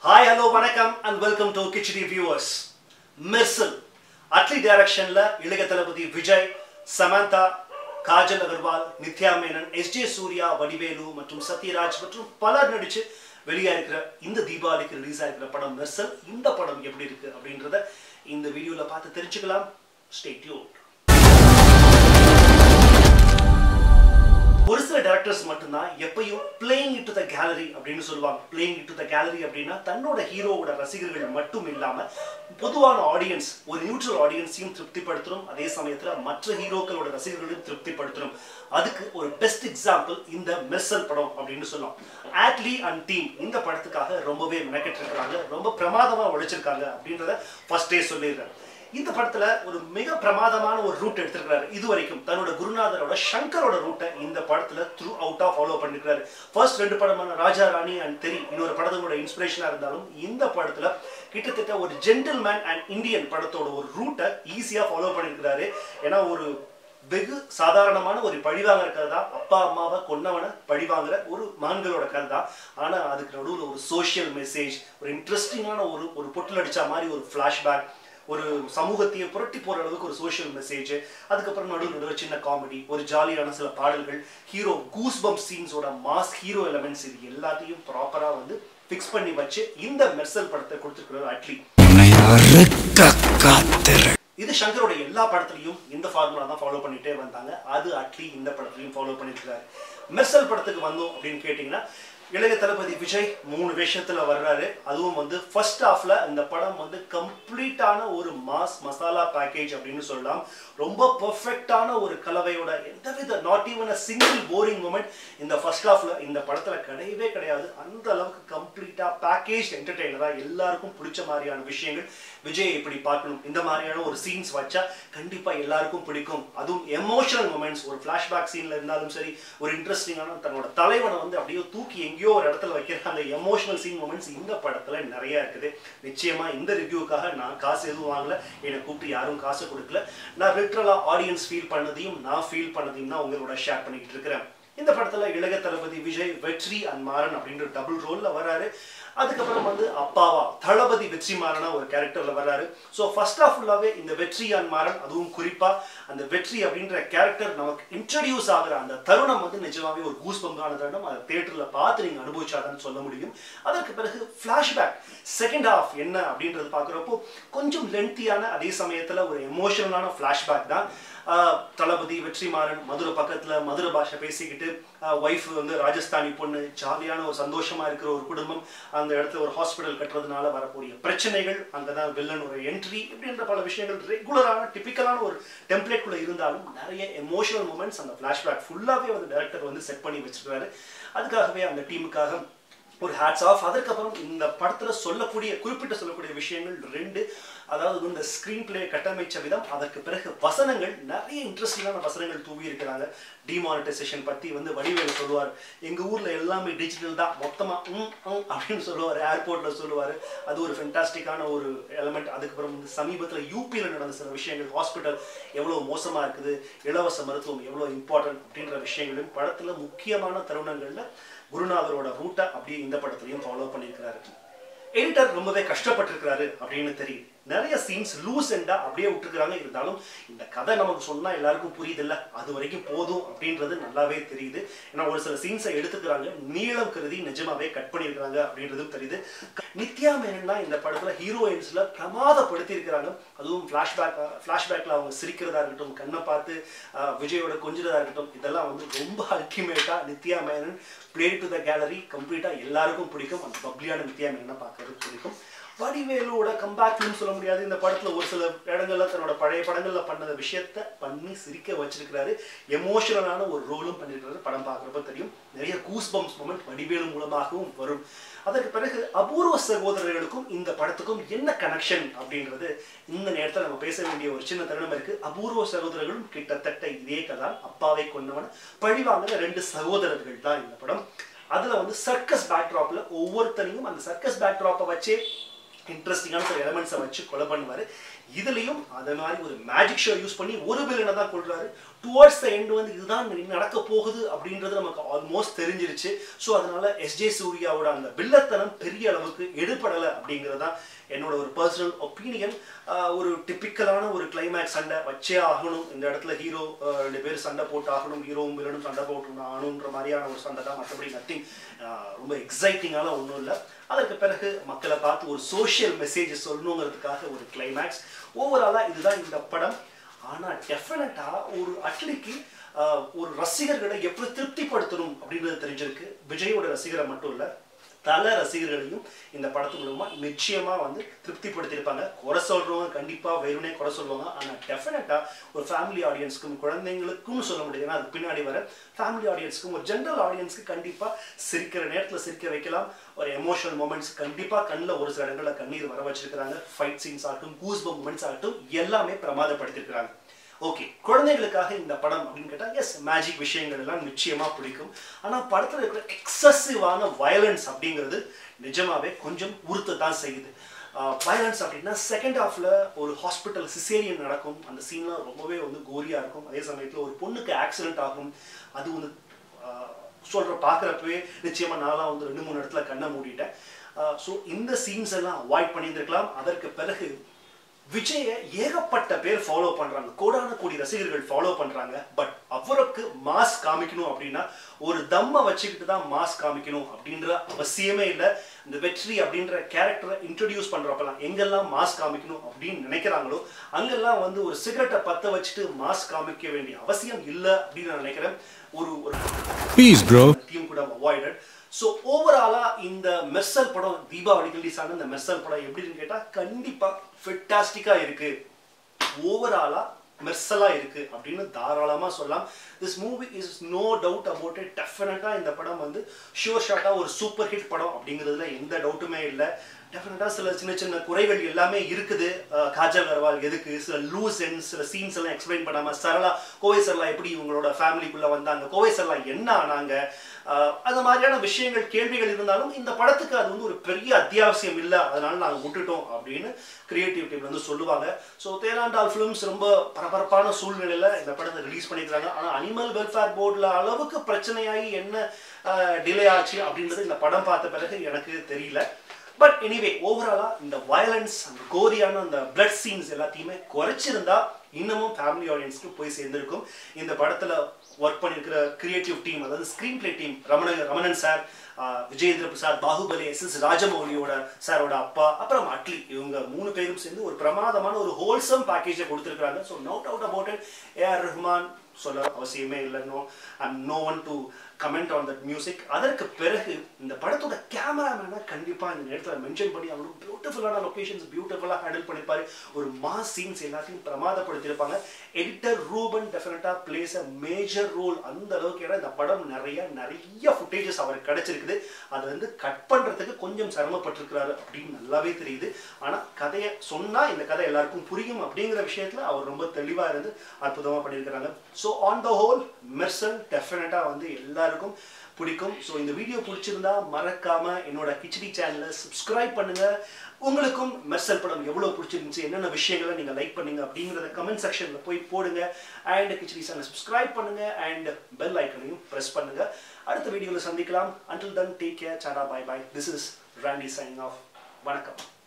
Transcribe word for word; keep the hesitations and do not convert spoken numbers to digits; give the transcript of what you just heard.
Hi, hello, vanakkam and welcome to Kichdy viewers. Mersal, Atlee direction la Ilagathalapati Vijay, Samantha, Kajal, Nithyamenon, S J Surya, Vadivelu, மற்றும் சத்யராஜ் மற்றும் பலர் நடிச்சு வெளியா இருக்கிற இந்த தீபாவளிக்கு ரிலீஸ் ஆகிற படம் மெர்சல். இந்த படம் எப்படி இருக்கு அப்படின்றத இந்த வீடியோல பார்த்து தெரிஞ்சுக்கலாம். Stay tuned. ஒரு சில டைரக்டர்ஸ் மட்டும்தான் எப்பயும் playing it to the gallery அப்படின்னு சொல்லுவாங்க. playing it to the gallery அப்படின்னா தன்னோட ஹீரோவோட ரசிகர்கள் மட்டும் இல்லாம பொதுவான ஆடியன்ஸ் ஒரு நியூட்ரல் ஆடியன்ஸையும் திருப்திப்படுத்தணும், அதே சமயத்துல மற்ற ஹீரோக்களோட ரசிகர்களையும் திருப்திப்படுத்தணும். அதுக்கு ஒரு பெஸ்ட் எக்ஸாம்பிள் இந்த மெர்சல் படம் அப்படின்னு சொல்லலாம். ஆட்லி அண்ட் டீம் இந்த படத்துக்காக ரொம்பவே மெனக்கெட்டு இருக்காங்க, ரொம்ப பிரமாதமா உழைச்சிருக்காங்க அப்படின்றத ஃபர்ஸ்டே சொல்லிடுறேன். இந்த படத்துல ஒரு மிக பிரமாதமான ஒரு ரூட் எடுத்திருக்காரு. இது வரைக்கும் தன்னோட குருநாதரோட சங்கரோட ரூட்டை இந்த படத்துல த்ரூ அவுட்டா ஃபாலோ பண்ணிருக்காரு. ஃபர்ஸ்ட் ரெண்டு படமான ராஜா ராணி அண்ட் தெரி இன்னொரு படத்தோட இன்ஸ்பிரேஷனா இருந்தாலும் இந்த படத்துல கிட்டத்தட்ட ஒரு ஜென்டில்மேன் அண்ட் இந்தியன் படத்தோட ஒரு ரூட்டை ஈஸியா ஃபாலோ பண்ணிருக்காரு. ஏன்னா ஒரு வெகு சாதாரணமான ஒரு பழிவாங்கிற கதை தான், அப்பா அம்மாவை கொன்னவனை பழிவாங்கிற ஒரு மகன்களோட கதை தான். ஆனா அதுக்கு நடுவில் ஒரு சோசியல் மெசேஜ், ஒரு இன்ட்ரெஸ்டிங்கான ஒரு ஒரு பொட்டில் அடிச்ச மாதிரி ஒரு ஃபிளாஷ்பேக், ஒரு சமூகத்தையே புரட்டி போற அளவுக்கு ஒரு சோஷியல் மெசேஜ், அதுக்கப்புறம் நடுவில் நடுவில் சின்ன காமெடி, ஒரு ஜாலியான சில பாடல்கள், ஹீரோ கூஸ் பம்ப் சீன்ஸோட மாஸ் ஹீரோ எலமெண்ட்ஸ், இது எல்லாத்தையும் ப்ராப்பரா வந்து ஃபிக்ஸ் பண்ணி வச்சு இந்த மெர்சல் படத்தை கொடுத்துருக்கிறார் அட்லி. இது சங்கரோட எல்லா படத்துலையும் இந்த ஃபார்முலா தான் ஃபாலோ பண்ணிட்டே வந்தாங்க. அது அட்லி இந்த படத்துலையும் ஃபாலோ பண்ணிருக்காரு. மெர்சல் படத்துக்கு வந்தோம் அப்படின்னு கேட்டீங்கன்னா இளைய தளபதி விஜய் மூணு விஷயத்துல வர்றாரு. அதுவும் வந்து ஃபர்ஸ்ட் ஹாஃப்ல இந்த படம் வந்து கம்ப்ளீட்டான ஒரு மாஸ் மசாலா பேக்கேஜ் அப்படின்னு சொல்லலாம். ரொம்ப பெர்ஃபெக்டான ஒரு கலவையோட எந்தவித not even a single boring moment இந்த ஃபர்ஸ்ட் ஹாஃப்ல இந்த படத்துல கிடையவே கிடையாது. அந்த அளவுக்கு கம்ப்ளீட்டா பேக்கேஜ் என்டர்டெய்னரா எல்லாருக்கும் பிடிச்ச மாதிரியான விஷயங்கள். விஜய் இப்படி பார்க்கணும், இந்த மாதிரியான ஒரு சீன்ஸ் வச்சா கண்டிப்பா எல்லாருக்கும் பிடிக்கும். அதுவும் எமோஷனல் மூமெண்ட்ஸ், ஒரு பிளாஷ்பேக் சீன்ல இருந்தாலும் சரி, ஒரு இன்ட்ரெஸ்டிங்கான தன்னோட தலைவனை வந்து அப்படியே தூக்கி எங்கேயோ ஒரு இடத்துல வைக்கிற அந்த எமோஷனல் சீன் மூமெண்ட்ஸ் இந்த படத்துல நிறைய இருக்குது. நிச்சயமா இந்த ரிவ்யூக்காக நான் காசு எதுவும் வாங்கல, என்னை கூப்பிட்டு யாரும் காசு கொடுக்கல. நான் லிட்டரலா ஆடியன்ஸ் ஃபீல் பண்ணதையும் நான் ஃபீல் பண்ணதையும் தான் உங்களோட ஷேர் பண்ணிக்கிட்டு இருக்கிறேன். இந்த படத்துல இளைய தளபதி விஜய் வெற்றி அண்ட் மாறன் அப்படின்ற டபுள் ரோல்ல வராரு. அதுக்கப்புறம் வந்து அப்பாவா தளபதி வெற்றி மாறனா ஒரு கேரக்டர்ல வர்றாரு. ஸோ ஃபர்ஸ்ட் ஆஃப் ஃபுல்லாவே இந்த வெற்றி அண்ட் மாறன், அதுவும் குறிப்பா அந்த வெற்றி அப்படின்ற கேரக்டர் நமக்கு இன்ட்ரடியூஸ் ஆகிற அந்த தருணம் வந்து நிஜமாவே ஒரு கூஸ் பம்பான தருணம். அதை தியேட்டர்ல பார்த்து நீங்க அனுபவிச்சாதான் சொல்ல முடியும். அதற்கு பிறகு பிளாஷ்பேக் செகண்ட் ஹாஃப் என்ன அப்படின்றது பாக்குறப்போ கொஞ்சம் லென்த்தியான, அதே சமயத்துல ஒரு எமோஷனலான பிளாஷ்பேக் தான். தளபதி வெற்றி மாறன் மதுரை பக்கத்துல மதுரை பாஷை பேசிக்கிட்டு, ஒய்ஃப் வந்து ராஜஸ்தானி பொண்ணு, ஜாலியான ஒரு சந்தோஷமா இருக்கிற ஒரு குடும்பம், அந்த இடத்துல ஒரு ஹாஸ்பிட்டல் கட்டுறதுனால வரக்கூடிய பிரச்சனைகள், அங்கதான் வில்லன் ஒரு என்ட்ரி, இப்படின்ற பல விஷயங்கள் ரெகுலரான டிபிக்கலான ஒரு டெம்ப்ளேட் குள்ள இருந்தாலும் நிறைய எமோஷனல் மூமெண்ட்ஸ் அந்த பிளாஷ்பேக் ஃபுல்லாவே வந்து டைரக்டர் வந்து செட் பண்ணி வச்சிருக்காரு. அதுக்காகவே அந்த டீமுக்காக ஒரு ஹேட்ஸ் ஆஃப். அதுக்கப்புறம் இந்த படத்துல சொல்லக்கூடிய குறிப்பிட்ட சொல்லக்கூடிய விஷயங்கள் ரெண்டு, அதாவது இந்த ஸ்கிரீன் பிளே கட்டமைச்ச விதம், அதற்கு பிறகு வசனங்கள், நிறைய இன்ட்ரெஸ்டிங்கான வசனங்கள் தூவி இருக்கிறாங்க. டிமானிட்டைசேஷன் பத்தி வந்து வடிவேலு சொல்லுவார், எங்க ஊர்ல எல்லாமே டிஜிட்டல் தான், மொத்தமா ம் அப்படின்னு சொல்லுவாரு, ஏர்போர்ட்ல சொல்லுவாரு. அது ஒரு ஃபென்டாஸ்டிக்கான ஒரு எலமெண்ட். அதுக்கப்புறம் வந்து சமீபத்துல யூபியில நடந்த சில விஷயங்கள், ஹாஸ்பிட்டல் எவ்வளவு மோசமா இருக்குது, இலவச மருத்துவம் எவ்வளவு இம்பார்ட்டன்ட் அப்படின்ற விஷயங்களும் படத்துல முக்கியமான தருணங்கள்ல குருநாதரோட ரூட்டை அப்படியே இந்த படத்துலையும் ஃபாலோ பண்ணியிருக்கிறாரு. எடிட்டர் ரொம்பவே கஷ்டப்பட்டிருக்கிறாரு அப்படின்னு தெரியும். நிறைய சீன்ஸ் லூஸ் எண்டா அப்படியே விட்டுருக்காங்க. இருந்தாலும் இந்த கதை நமக்கு சொன்னா எல்லாருக்கும் புரியுது இல்ல, அது வரைக்கும் போதும் அப்படின்றது நல்லாவே தெரியுது. ஏன்னா ஒரு சில சீன்ஸை எடுத்துக்கிறாங்க, நீளம் கருதி நிஜமாவே கட் பண்ணியிருக்காங்க அப்படின்றதும் தெரியுது. நித்யாமேனன் தான் இந்த படத்துல ஹீரோயின்ஸ்ல பிரமாதப்படுத்தி இருக்கிறாங்க. அதுவும் பிளாஷ்பேக் பிளாஷ்பேக்ல அவங்க சிரிக்கிறதா இருக்கட்டும், கண்ணை பார்த்து விஜயோட கொஞ்சிறதா இருக்கட்டும், இதெல்லாம் வந்து ரொம்ப அல்டிமேட்டா Nithya Menen play to the gallery கம்ப்ளீட்டா எல்லாருக்கும் பிடிக்கும். அந்த பப்ளியான நித்யாமேனனை பார்க்கறதுக்கு பிடிக்கும். வடிவேலோட கம்பேக்ட்னு சொல்ல முடியாது. இந்த படத்துல ஒரு சில இடங்கள்ல தன்னோட பழைய படங்கள்ல பண்ணத விஷயத்த பண்ணி சிரிக்க வச்சிருக்கிறாரு. எமோஷனலான ஒரு ரோலும் பண்ணிருக்கிறாரு. படம் பார்க்குறப்ப தெரியும். நிறைய கூஸ் பம்ப்ஸ் மூமெண்ட் வடிவேலு மூலமாகவும் வரும். அதற்கு பிறகு அபூர்வ சகோதரர்களுக்கும் இந்த படத்துக்கும் என்ன கனெக்ஷன் அப்படின்றது இந்த நேரத்தில் நம்ம பேச வேண்டிய ஒரு சின்ன தருணம் இருக்கு. அபூர்வ சகோதரர்களும் கிட்டத்தட்ட இதே கதான், அப்பாவை கொண்டவன பழிவாங்கின ரெண்டு சகோதரர்கள் தான் இந்த படம். அதுல வந்து சர்க்கஸ் பேக்ட்ராப்ல ஒவ்வொருத்தரையும் அந்த சர்க்கஸ் பேக்ட்ராப்பை வச்சே இன்ட்ரெஸ்டிங்கான சில எலமெண்ட்ஸை வச்சு கொலை பண்ணுவாரு. இதுலயும் அதே மாதிரி ஒரு மேஜிக் ஷோ யூஸ் பண்ணி ஒரு வில்லனை தான் கொள்றாரு. டுவர்ட்ஸ் த எண்ட் வந்து இதுதான் நடக்க போகுது அப்படின்றது நமக்கு ஆல்மோஸ்ட் தெரிஞ்சிருச்சு. ஸோ அதனால எஸ்ஜே சூர்யாவோட அந்த வில்லத்தனம் பெரிய அளவுக்கு எடுபடலை அப்படிங்கிறது தான் என்னோட ஒரு பர்சனல் ஒப்பீனியன். ஒரு டிப்பிக்கலான ஒரு கிளைமேக்ஸ் சண்டை வச்சே ஆகணும், இந்த இடத்துல ஹீரோ ரெண்டு பேர் சண்டை போட்டு ஆகணும், ஹீரோவும் வில்லனும் சண்டை போட்டு ஆகணுன்ற மாதிரியான ஒரு சண்டை தான். மற்றபடி நத்திங் ரொம்ப எக்ஸைட்டிங்கான ஒன்றும் இல்லை. அதற்கு பிறகு மக்களை பார்த்து ஒரு சோஷியல் மெசேஜ் சொல்லணுங்கிறதுக்காக ஒரு கிளைமேக்ஸ். ஓவராலாக இதுதான் இந்த படம். ஆனால் டெஃபினட்டாக ஒரு அட்லிக்கு ஒரு ரசிகர்களை எப்படி திருப்திப்படுத்தணும் அப்படின்றது தெரிஞ்சிருக்கு. விஜயோட ரசிகரை மட்டும் இல்லை, தல ரசிகர்களையும் இந்த படத்து மூலமா நிச்சயமா வந்து திருப்திப்படுத்தியிருப்பாங்க. குறை சொல்றவங்க கண்டிப்பா வேணுனே குறை சொல்லுவாங்க. ஆனா டெஃபினட்டா ஒரு ஃபேமிலி ஆடியன்ஸ்க்கும் குழந்தைங்களுக்கும் சொல்ல முடியாது. ஏன்னா அதுக்கு பின்னாடி வர ஃபேமிலி ஆடியன்ஸ்க்கும் ஒரு ஜென்ரல் ஆடியன்ஸ்க்கு கண்டிப்பா சிரிக்கிற நேரத்தில் சிரிக்க வைக்கலாம். ஒரு எமோஷனல் மூமெண்ட்ஸ் கண்டிப்பா கண்ணில் ஒரு சில இடங்களில் கண்ணீர் வர வச்சிருக்கிறாங்க. ஃபைட் சீன்ஸ் ஆகட்டும், கூஸ்பம் மூமெண்ட்ஸ் ஆகட்டும், எல்லாமே பிரமாதப்படுத்திருக்கிறாங்க. ஓகே, குழந்தைகளுக்காக இந்த படம் அப்படின்னு கேட்டால் எஸ், மேஜிக் விஷயங்கள் எல்லாம் நிச்சயமா பிடிக்கும். ஆனால் படத்தில் இருக்கிற எக்ஸசிவான வயலன்ஸ் அப்படிங்கிறது நிஜமாவே கொஞ்சம் உறுத்த தான் செய்யுது. வயலன்ஸ் அப்படின்னா செகண்ட் ஹாஃப்ல ஒரு ஹாஸ்பிட்டல் சிசேரியன் நடக்கும், அந்த சீன்லாம் ரொம்பவே வந்து கோரியா இருக்கும். அதே சமயத்தில் ஒரு பொண்ணுக்கு ஆக்சிடென்ட் ஆகும், அது வந்து சொல்ற பார்க்குறப்பவே நிச்சயமா நான்லாம் வந்து ரெண்டு மூணு இடத்துல கண்ணை மூடிட்டேன். ஸோ இந்த சீன்ஸ் எல்லாம் அவாய்ட் பண்ணியிருந்திருக்கலாம். அதற்கு பிறகு விஜயை ஏகப்பட்ட பேர் ஃபாலோ பண்றாங்க, கோடான கோடி ரசிகர்கள் ஃபாலோ பண்றாங்க. பட் அவருக்கு மாஸ் காமிக்கணும் அப்படின்னா ஒரு தம்மை வச்சுக்கிட்டு தான் மாஸ் காமிக்கணும் அப்படின்ற அவசியமே இல்லை. இந்த வெற்றி அப்படின்ற கேரக்டரை இன்ட்ரடியூஸ் பண்றப்பெல்லாம் எங்கெல்லாம் மாஸ் காமிக்கணும் அப்படின்னு நினைக்கிறாங்களோ அங்கெல்லாம் வந்து ஒரு சிகரெட்டை பத்த வச்சுட்டு மாஸ் காமிக்க வேண்டிய அவசியம் இல்லை அப்படின்னு நான் நினைக்கிறேன். ஒரு டீம் கூட அவாய்டட். ஸோ ஓவராலா இந்த மெர்சல் படம் தீபாவளி ரிலீஸ் ஆன இந்த மெர்சல் படம் எப்படின்னு கேட்டால் கண்டிப்பா ஃபென்டாஸ்டிக்கா இருக்கு. ஓவராலா மெர்சலா இருக்கு அப்படின்னு தாராளமா சொல்லலாம். This movie is no doubt about it. டெஃபினட்டா இந்த படம் வந்து ஷூர் ஷாட்டா ஒரு சூப்பர் ஹிட் படம் அப்படிங்கிறதுல எந்த டவுட்டுமே இல்லை. டெஃபினட்டா சில சின்ன சின்ன குறைகள் எல்லாமே இருக்குது. காஜல் அகர்வால் எதுக்கு சில லூஸ் எண்ட்ஸ், சில சீன்ஸ் எல்லாம் எக்ஸ்பிளைன் பண்ணாம சரளா கோவை சரளா எப்படி இவங்களோட ஃபேமிலிக்குள்ள வந்தாங்க, கோவை சரளா என்ன ஆனாங்க, அந்த மாதிரியான விஷயங்கள் கேள்விகள் இருந்தாலும் இந்த படத்துக்கு அது வந்து ஒரு பெரிய அத்தியாவசியம் இல்லை, அதனால நாங்கள் விட்டுட்டோம் அப்படின்னு கிரியேட்டிவ் டீம் வந்து சொல்லுவாங்க. ஸோ தேனாண்டால் ஃபிலிம்ஸ் ரொம்ப பரபரப்பான சூழ்நிலையில இந்த படத்தை ரிலீஸ் பண்ணிக்கிறாங்க. ஆனால் அனிமல் வெல்ஃபேர் போர்டில் அளவுக்கு பிரச்சனையாகி என்ன டிலே ஆச்சு அப்படின்றது இந்த படம் பார்த்த பிறகு எனக்கு தெரியல. பட் எனிவே ஓவராலா இந்த வயலன்ஸ், அந்த கோரியான அந்த பிளட் சீன்ஸ் எல்லாத்தையுமே குறைச்சிருந்தா இன்னமும் ஃபேமிலி ஆடியன்ஸ்க்கு போய் சேர்ந்திருக்கும். இந்த படத்துல ஒர்க் பண்ணிருக்கிற கிரியேட்டிவ் டீம், அதாவது screen play team, Ramanan Ramanan sir, Vijayendra Prasad, Baahubali, S S ராஜமௌலியோட சாரோட அப்பா, அப்புறம் அட்லி, இவங்க மூணு பேரும் சேர்ந்து ஒரு பிரமாதமான ஒரு ஹோல்சம் பேக்கேஜை கொடுத்துருக்காங்க. So no doubt about it. A R Rahman சொல்ல அவசியமே இல்லை. No I'm no one to comment on that music. அதற்கு பிறகு இந்த படத்தோட கேமராமேனை கண்டிப்பாக இந்த நேரத்தில் மென்ஷன் பண்ணி அவங்களும் பியூட்டிஃபுல்லான லொக்கேஷன்ஸ் பியூட்டிஃபுல்லாக ஹேண்டில் பண்ணிப்பாரு. ஒரு மாஸ் சீன்ஸ் எல்லாத்தையும் பிரமாதப்படுத்தியிருப்பாங்க. எடிட்டர் ரூபன் டெஃபினட்டாக பிளேஸ் அ மேஜர் ரோல். அந்த அளவுக்கு ஏன்னா இந்த படம் நிறைய நிறைய ஃபுட்டேஜஸ் அவருக்கு கிடைச்சிருக்குது. அதை வந்து கட் பண்ணுறதுக்கு கொஞ்சம் சிரமப்பட்டிருக்கிறாரு அப்படின்னு நல்லாவே தெரியுது. ஆனால் கதையை சொன்னால் இந்த கதை எல்லாருக்கும் புரியும் அப்படிங்கிற விஷயத்தில் அவர் ரொம்ப தெளிவாக இருந்து அற்புதமாக பண்ணியிருக்கிறாங்க. So on the whole Mersal டெஃபினட்டாக வந்து எல்லாருக்கும் பிடிக்கும். ஸோ இந்த வீடியோ பிடிச்சிருந்தா மறக்காம என்னோட கிச்சடி சேனலை சப்ஸ்கிரைப் பண்ணுங்க. உங்களுக்கும் மெர்சல் படம் எவ்வளோ பிடிச்சிருந்துச்சு, என்னென்ன விஷயங்களை நீங்கள் லைக் பண்ணுங்க அப்படிங்கிறத கமெண்ட் செக்ஷனில் போய் போடுங்க. அண்ட் கிச்சடி சேனலை சப்ஸ்கிரைப் பண்ணுங்க அண்ட் பெல் ஐக்கனையும் ப்ரெஸ் பண்ணுங்க. அடுத்த வீடியோவில் சந்திக்கலாம். Until then take care, tata, bye bye. This is Randy signing off. வணக்கம்.